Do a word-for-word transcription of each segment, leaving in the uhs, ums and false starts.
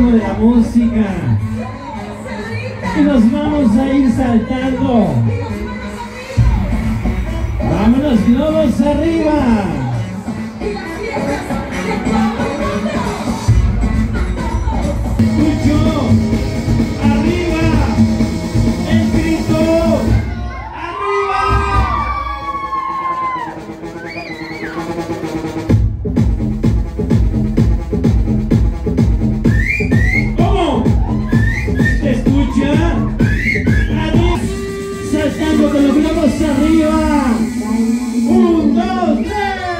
ritmo de la música. Y nos vamos a ir saltando. Vámonos, globos arriba. Escucho. Arriba. El grito. Arriba. ¿Cómo? ¿Se escucha? Arriba. Saltando con los globos arriba. Un, dos, tres.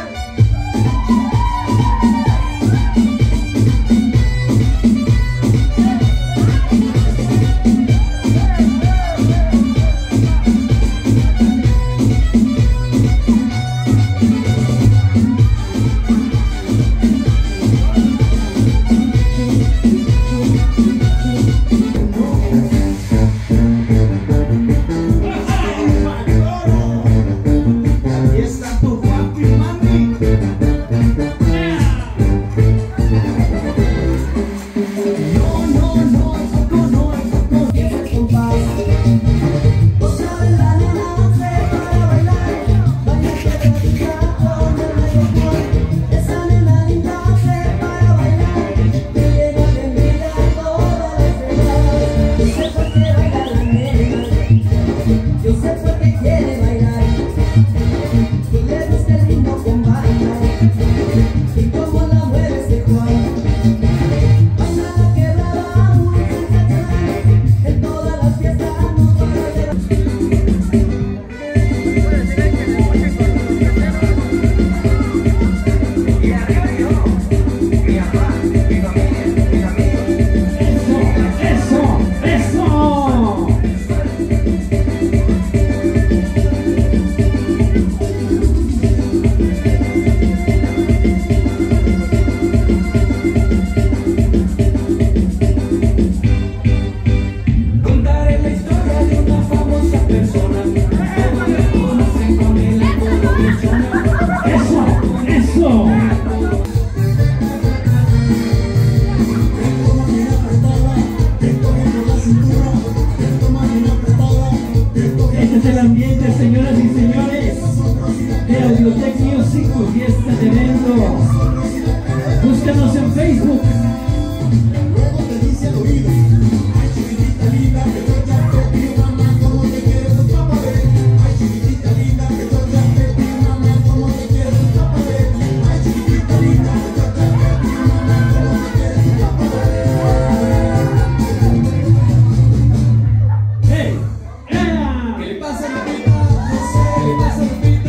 Este es el ambiente, señoras y señores, de Audiotech Music, tu fiesta de evento. Búscanos en Facebook. Luego te dice al oído: ay, chiquitita linda, que yo ya te vi, mamá, como te quiero, tu papá ver. Ay, chiquitita linda, que yo ya te vi, mamá, como te quiero, tu papá ver. Ay, chiquitita linda, que yo ya te vi, mamá, como te quiero, tu papá ver. Hey, ¡ea! ¿Qué le pasa a mi vida? No sé, ¿qué le pasa a mi vida?